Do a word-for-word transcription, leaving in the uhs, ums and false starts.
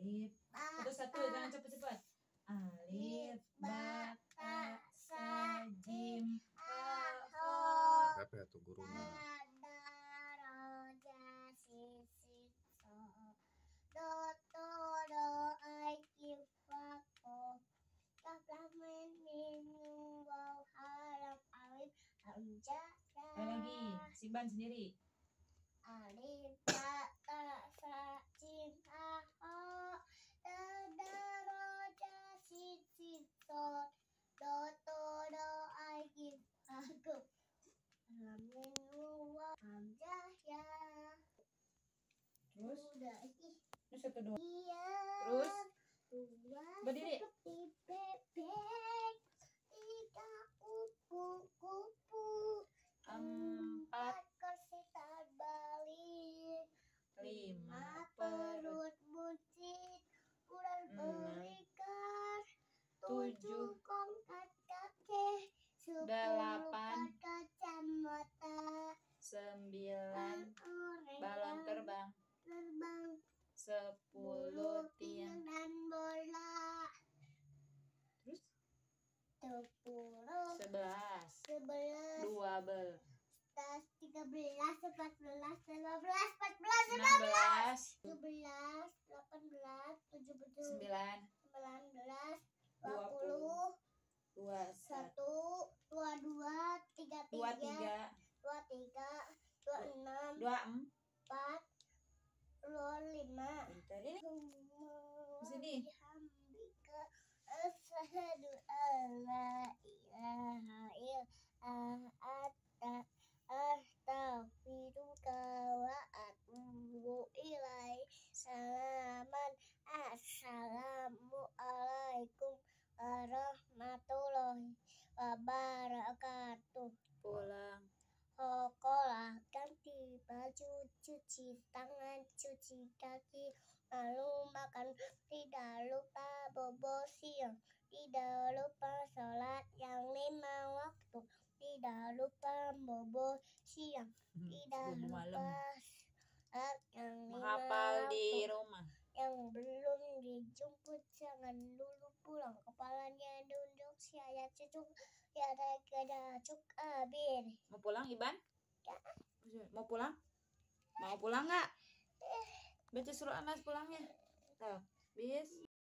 Alif. Satu-satu jangan cepet-cepet. Alif, ba, ta, sa, jim, ha, ho. Apa ya tuh guruna? Do, to, do, ai, kim, fa, ko. Kaf, lam, mim, mim, nun, waw, alif, alif, hamzah. Ada lagi, Simban sendiri. Alif, ba, ta, sa, jim, ha, ho. Da, da, ro, ja, sin, sin, so. Do, to, do, ai, kim, fa, ko. Lam, mim, nun, waw, hamzah, ya. Terus? Udah, ih. Terus satu dua. Iya. Terus? Dua Berdiri. seperti bebek. Tiga kupu-kupu. Empat. Kursi terbalik. Lima Perut buncit. Ular berikan. Tujuh kongkat kaki. Sepuluh Delapan. kacamata. Sembilan. Orang Balon yang terbang. terbang. Sepuluh tiang. dan bola. Terus? Sepuluh. Sebelas. Sebelas. Dua belas. Tiga belas. Empat belas. Lima belas. Empat belas. Enam belas. Tujuh belas. Delapan belas. Tujuh belas. Sembilan. Sembilan belas. Dua Dua puluh. puluh. Dua Satu. Dua dua. Tiga Dua tiga. tiga. Dua tiga. Dua enam. Dua Empat. Dua lima. Bentar ini. Sini. Asyhadu an la ilaha illa anta astaghfiruka wa atubu ilaik. Salaman. Assalamualaikum warahmatullahi wabarakatuh. Pulang. Sekolah, ganti baju, cuci tangan, cuci kaki, lalu makan. Tidak lupa bobo siang, tidak lupa sholat yang lima waktu, tidak lupa bobo siang, tidak lupa sholat yang lima Menghafal di waktu. rumah. Yang belum dijemput jangan dulu pulang, kepalanya duduk saya cucuk ya ada gada cuk abir. Mau pulang Iban? Ya. Mau pulang? Mau pulang nggak? Baca suruh Anas pulangnya. Tuh, bis.